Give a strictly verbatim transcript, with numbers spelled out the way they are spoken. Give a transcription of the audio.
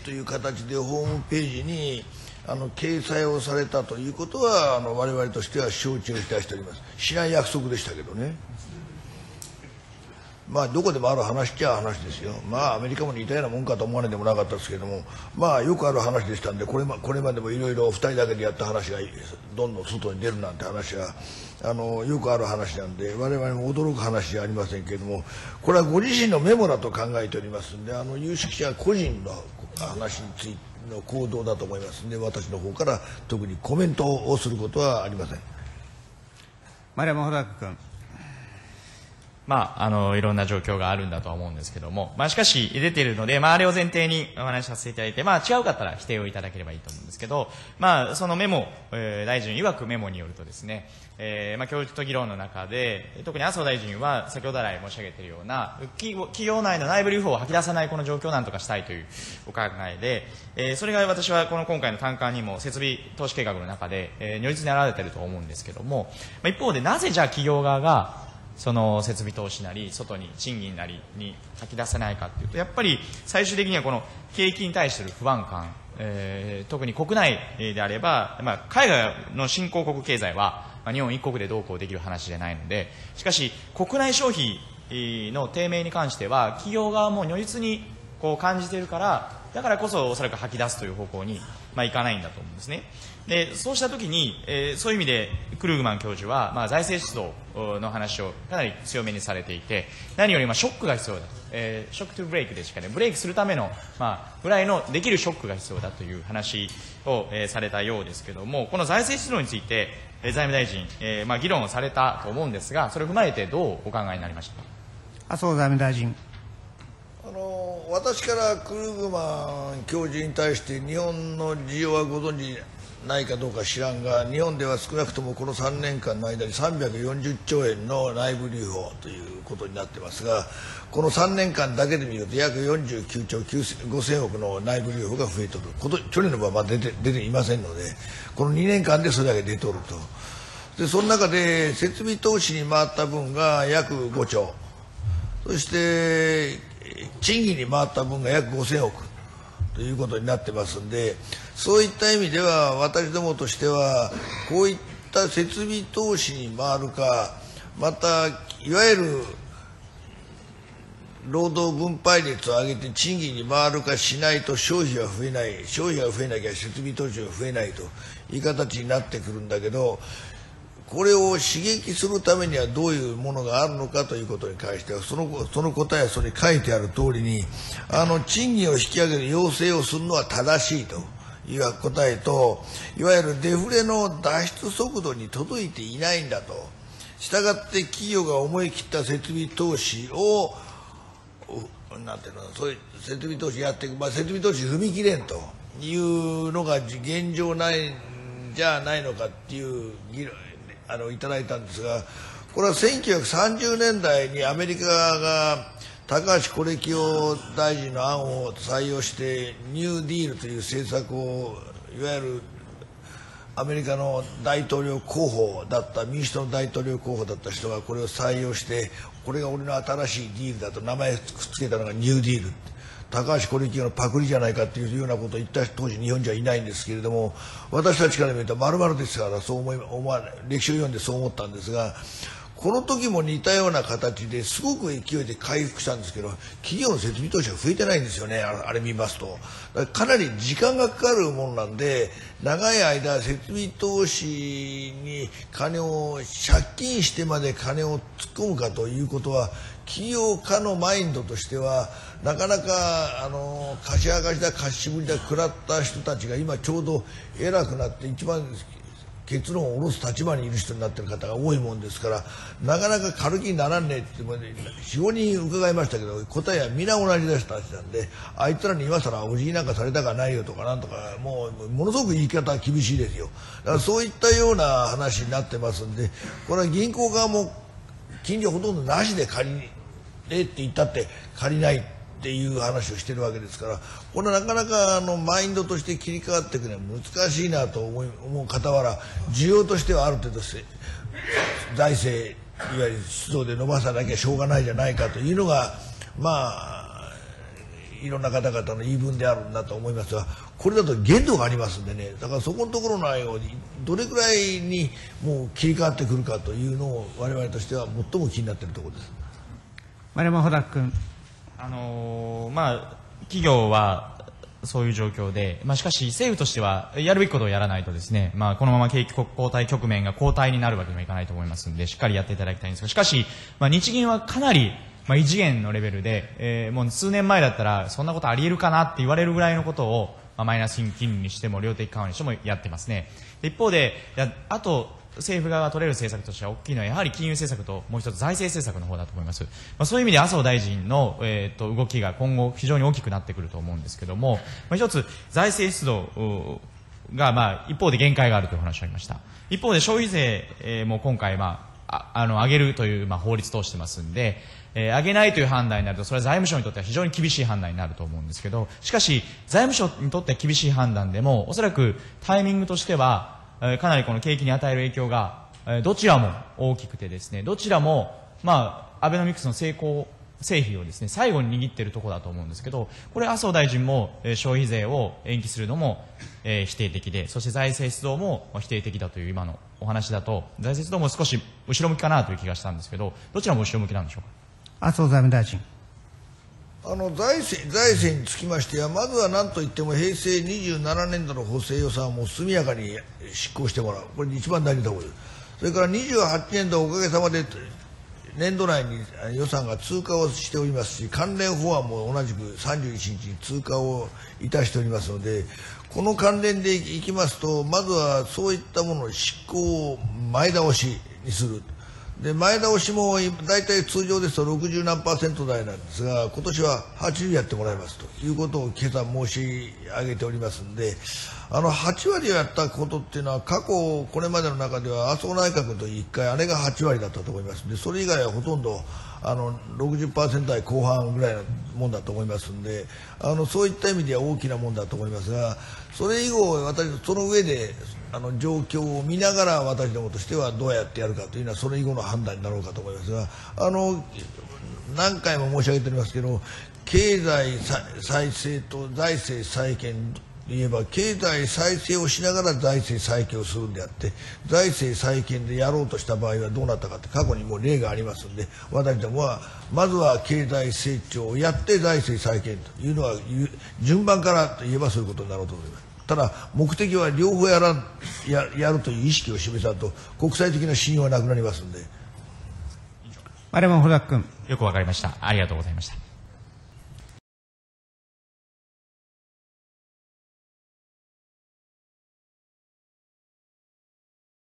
という形でホームページにあの掲載をされたということは、あの我々としては承知をいたしております。しない約束でしたけどね。まあどこでもある話っちゃ話ですよ。まあアメリカも似たようなもんかと思われてもなかったですけども、まあよくある話でしたんで、これまこれまでもいろいろふたりだけでやった話がどんどん外に出るなんて話があのよくある話なんで、我々も驚く話じゃありませんけれども、これはご自身のメモだと考えておりますんで、あの有識者個人の話についての行動だと思いますんで、私の方から特にコメントをすることはありません。 丸山穂高君。 まあ、あのいろんな状況があるんだとは思うんですけども、まあ、しかし出ているので、まあ、あれを前提にお話しさせていただいて、まあ、違うかったら否定をいただければいいと思うんですけど、まあ、そのメモ、えー、大臣曰くメモによるとですね、えーまあ、教授と議論の中で特に麻生大臣は先ほど来申し上げているような企業内の内部留保を吐き出さないこの状況をなんとかしたいというお考えで、えー、それが私はこの今回の短観にも設備投資計画の中で、えー、如実に表れていると思うんですけども、まあ、一方でなぜじゃあ企業側がその設備投資なり外に賃金なりに吐き出せないかというと、やっぱり最終的にはこの景気に対する不安感、えー、特に国内であれば、まあ、海外の新興国経済は、まあ、日本一国でどうこうできる話じゃないので、しかし国内消費の低迷に関しては企業側も如実にこう感じているから、だからこそおそらく吐き出すという方向に、まあ、いかないんだと思うんですね。でそうしたときに、えー、そういう意味でクルーグマン教授は、まあ、財政出動の話をかなり強めにされていて、何よりもショックが必要だと、えー、ショックトゥブレイクでしかね、ブレイクするための、まあ、ぐらいのできるショックが必要だという話を、えー、されたようですけれども、この財政出動について、えー、財務大臣、えーまあ、議論をされたと思うんですが、それを踏まえてどうお考えになりましたか。 麻生財務大臣。 あの私からクルーグマン教授に対して日本の事情はご存じないかどうか知らんが、日本では少なくともこのさんねんかんの間にさんびゃくよんじゅっちょうえんの内部留保ということになってますが、このさんねんかんだけで見ると約よんじゅうきゅうちょうごせんおくの内部留保が増えとること、去年の場合はまだ出て、出ていませんので、このにねんかんでそれだけ出とると。でその中で設備投資に回った分が約ごちょう、そして賃金に回った分が約ごせんおくということになってますんで、そういった意味では私どもとしてはこういった設備投資に回るか、またいわゆる労働分配率を上げて賃金に回るかしないと消費が増えない、消費が増えなきゃ設備投資が増えないという形になってくるんだけど、これを刺激するためにはどういうものがあるのかということに関しては、その、その答えはそれに書いてある通りに、あの賃金を引き上げる要請をするのは正しいという答えと、いわゆるデフレの脱出速度に届いていないんだと。したがって企業が思い切った設備投資をなんていうの、そういう設備投資やっていく、まあ、設備投資踏み切れんというのが現状ないんじゃないのかっていう議論あのいただいたんですが、これはせんきゅうひゃくさんじゅうねんだいにアメリカが高橋是清大臣の案を採用してニューディールという政策を、いわゆるアメリカの大統領候補だった民主党の大統領候補だった人がこれを採用して、これが俺の新しいディールだと名前くっつけたのがニューディール、高橋是清のパクリじゃないかというようなことを言った当時日本じゃいないんですけれども、私たちから見ると丸々ですから、そう思い思わない歴史を読んでそう思ったんですが、この時も似たような形ですごく勢いで回復したんですけど、企業の設備投資が増えてないんですよね、あれ、あれ見ますと。かなり時間がかかるものなんで、長い間設備投資に金を借金してまで金を突っ込むかということは、企業家のマインドとしてはなかなかあの貸し上がりだ貸しぶりだ食らった人たちが今ちょうど偉くなって一番結論を下ろす立場にいる人になっている方が多いもんですから、なかなか軽気にならんねえってよん、ごにん伺いましたけど、答えは皆同じだした話なんで、あいつらに今更お辞儀なんかされたかないよとかなんとか、もうものすごく言い方は厳しいですよ。だからそういったような話になってますんで、これは銀行側も金利ほとんどなしで借りえって言ったって借りないっていう話をしてるわけですから、これはなかなかあのマインドとして切り替わっていくのは難しいなと思い思う傍ら、需要としてはある程度財政いわゆる出動で伸ばさなきゃしょうがないじゃないかというのが、まあいろんな方々の言い分であるんだと思いますが、これだと限度がありますんでね、だからそこのところのようにどれくらいにもう切り替わってくるかというのを我々としては最も気になっているところです。 丸山穂高君。 あのーまあ、企業はそういう状況で、まあ、しかし政府としてはやるべきことをやらないとですね、まあ、このまま景気後退局面が後退になるわけにはいかないと思いますので、しっかりやっていただきたいんですが、しかし、まあ、日銀はかなり、まあ、異次元のレベルで、えー、もう数年前だったらそんなことあり得るかなって言われるぐらいのことを、まあ、マイナス金利にしても量的緩和にしてもやってますね。一方で、やあと政府側が取れる政策としては大きいのはやはり金融政策ともう一つ財政政策の方だと思います。まあ、そういう意味で麻生大臣の、えー、と動きが今後非常に大きくなってくると思うんですけども、まあ、一つ財政出動が、まあ、一方で限界があるという話がありました。一方で消費税、えー、も今回、まあ、ああの上げるという、まあ、法律通してますんで、えー、上げないという判断になるとそれは財務省にとっては非常に厳しい判断になると思うんですけど、しかし財務省にとっては厳しい判断でもおそらくタイミングとしてはかなりこの景気に与える影響がどちらも大きくてですね、どちらも、まあ、アベノミクスの成功成否をですね最後に握っているところだと思うんですけど、これ麻生大臣も消費税を延期するのも、えー、否定的で、そして財政出動も否定的だという今のお話だと財政出動も少し後ろ向きかなという気がしたんですけど、どちらも後ろ向きなんでしょうか。 麻生財務大臣。 あの財政財政につきましては、まずは何といっても平成にじゅうななねんどの補正予算をもう速やかに執行してもらう、これ一番大事なことです。それからにじゅうはちねんどおかげさまで年度内に予算が通過をしておりますし、関連法案も同じくさんじゅういちにちに通過をいたしておりますので、この関連でいきますと、まずはそういったものの執行を前倒しにする。で前倒しも大体通常ですとろくじゅうなんパーセント台なんですが、今年ははちじゅうやってもらいますということを今朝申し上げておりますので、あのはちわりをやったことっていうのは過去これまでの中では麻生内閣といっかいあれがはちわりだったと思いますので、それ以外はほとんどあの ろくじゅっパーセント 台後半ぐらいのもんだと思いますので、あのそういった意味では大きなもんだと思いますが、それ以後私その上であの状況を見ながら私どもとしてはどうやってやるかというのはそれ以後の判断になろうかと思いますが、あの何回も申し上げておりますけど、経済再生と財政再建といえば経済再生をしながら財政再建をするんであって、財政再建でやろうとした場合はどうなったかって過去にもう例がありますので、私どもはまずは経済成長をやって財政再建というのは順番からといえばそういうことになろうと思います。ただ目的は両方やら や, やるという意識を示さんと国際的な信用はなくなりますので。 丸山穂高君。 よくわかりました。ありがとうございました。